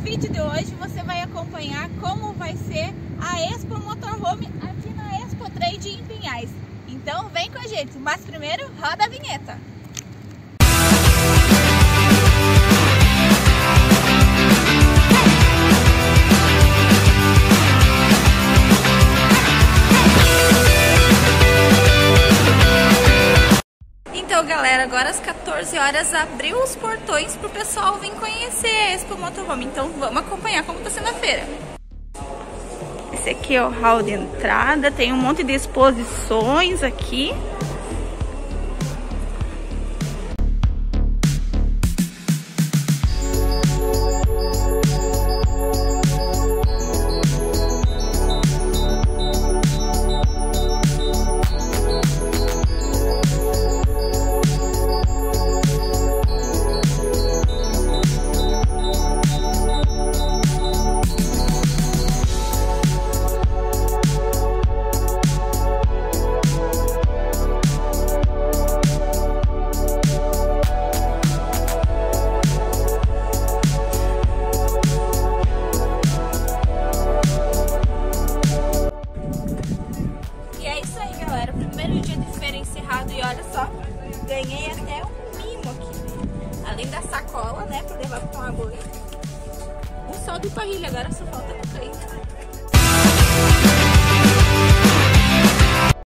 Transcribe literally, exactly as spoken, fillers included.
vídeo de hoje você vai acompanhar como vai ser a Expo Motorhome aqui na Expo Trade em Pinhais. Então vem com a gente, mas primeiro roda a vinheta. Então galera, agora às quatorze horas abriu os portões pro pessoal vir conhecer a Expo Motorhome. Então vamos acompanhar como tá sendo a feira. Esse aqui é o hall de entrada, tem um monte de exposições aqui. Primeiro dia de feira encerrado e olha só, ganhei até um mimo aqui. Além da sacola, né, pra levar pra tomar banho. Um sol de parrilha, agora só falta cocaína.